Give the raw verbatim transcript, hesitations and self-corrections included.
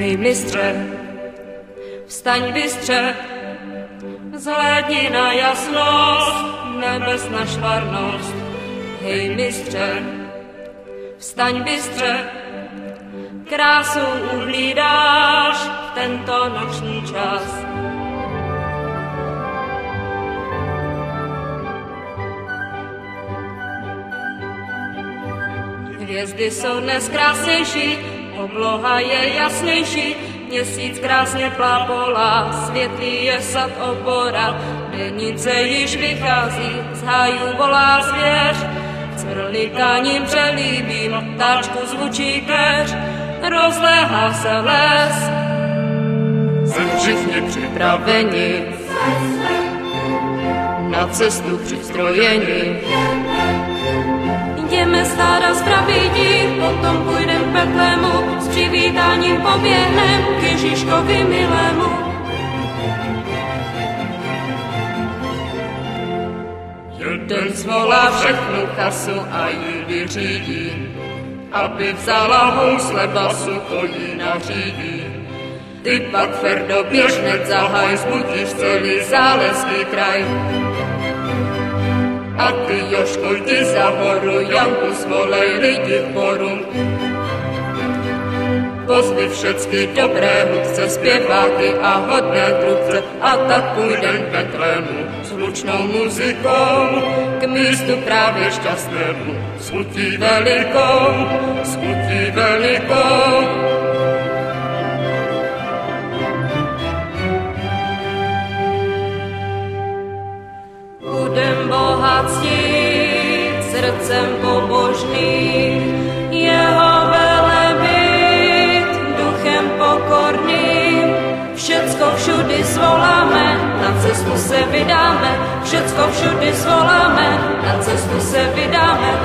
Hej mistře, vstaň bystře, zhlédni na jasnost, nebes na švarnost. Hej mistře, vstaň bystře, krásu uhlídáš v tento noční čas. Hvězdy jsou dnes krásnější, obloha je jasnější, měsíc krásně plápolá, světlý je sad obora, dennice již vychází, z hájů volá zvěř, cvrlikáním přelíbím, ptáčku zvučí keř, rozléhá se les. Jsem všichni připraveni na cestu přistrojení. Jdeme stáda z pravidí, potom půjdem k Betlému, s přivítáním poběhnem k Ježíškovi milému. Jeden zvolá všechnu chasu a jí vyřídí, aby vzala housle basu, to jí nařídí. Ty pak, Ferdo, běž hned zahaj, zbudíš celý záleský kraj. A ty, Jožko, jdi za horu, Janku, svolej lidi v poru. Pozvi všecky dobré hudce, zpěváky a hodné trubce, a tak půjdem k Betlému s hlučnou muzikou k místu právě šťastnému, s chutí velikou, s chutí velikou. Budem Boha ctít srdcem pobožným, jeho velebit duchem pokorným. Všecko všudy svoláme, na cestu se vydáme, všecko všudy svoláme, na cestu se vydáme.